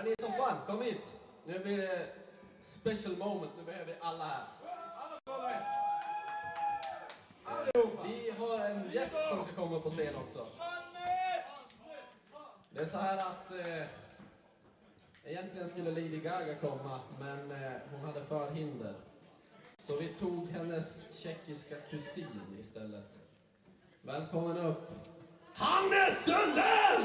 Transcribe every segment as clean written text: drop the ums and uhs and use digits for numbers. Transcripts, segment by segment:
Har ni som fan, kom hit. Nu blir det special moment. Nu behöver vi alla här. Vi har en gäst som ska komma på scen också. Det är så här att egentligen skulle Lady Gaga komma, men hon hade förhinder. Så vi tog hennes tjeckiska kusin istället. Välkommen upp, Hannes Sundell!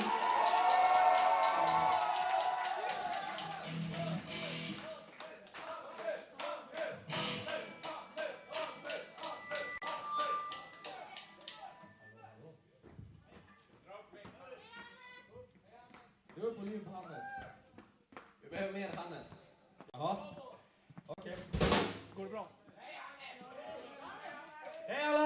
Du är på ljud på Hannes. Vi behöver mer Hannes. Jaha. Okej. Går det bra? Hej Hannes! Hej alla!